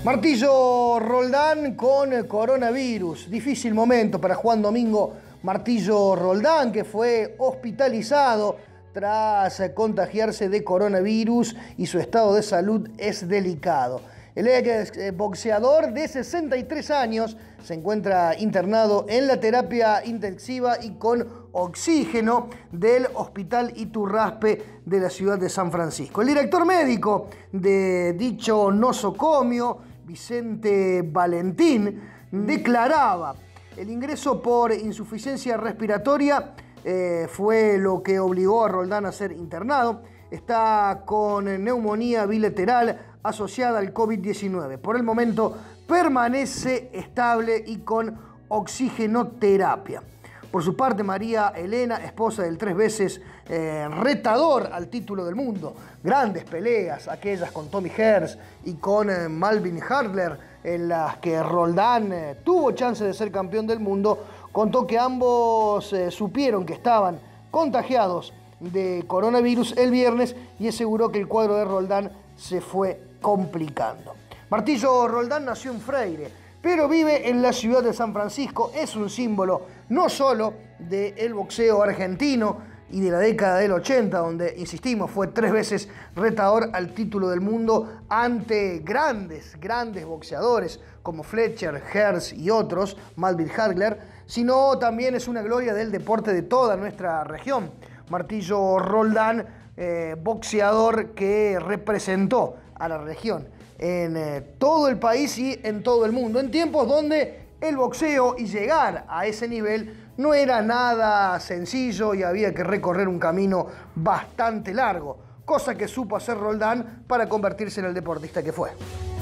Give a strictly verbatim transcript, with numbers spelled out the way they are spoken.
Martillo Roldán con coronavirus. Difícil momento para Juan Domingo Martillo Roldán, que fue hospitalizado tras contagiarse de coronavirus y su estado de salud es delicado. El ex boxeador de sesenta y tres años se encuentra internado en la terapia intensiva y con oxígeno del Hospital Iturraspe de la ciudad de San Francisco. El director médico de dicho nosocomio, Vicente Valentín, declaraba: el ingreso por insuficiencia respiratoria eh, fue lo que obligó a Roldán a ser internado. Está con neumonía bilateral asociada al COVID diecinueve. Por el momento permanece estable y con oxigenoterapia. Por su parte, María Elena, esposa del tres veces eh, retador al título del mundo, grandes peleas, aquellas con Tommy Hearns y con eh, Malvin Hardler, en las que Roldán eh, tuvo chance de ser campeón del mundo, contó que ambos eh, supieron que estaban contagiados de coronavirus el viernes y aseguró que el cuadro de Roldán se fue complicando. Martillo Roldán nació en Freire, pero vive en la ciudad de San Francisco. Es un símbolo no solo del boxeo argentino y de la década del ochenta, donde, insistimos, fue tres veces retador al título del mundo ante grandes, grandes boxeadores como Fletcher, Hearns y otros, Malvin Hardler, sino también es una gloria del deporte de toda nuestra región. Martillo Roldán, eh, boxeador que representó a la región en eh, todo el país y en todo el mundo, en tiempos donde el boxeo y llegar a ese nivel no era nada sencillo y había que recorrer un camino bastante largo, cosa que supo hacer Roldán para convertirse en el deportista que fue.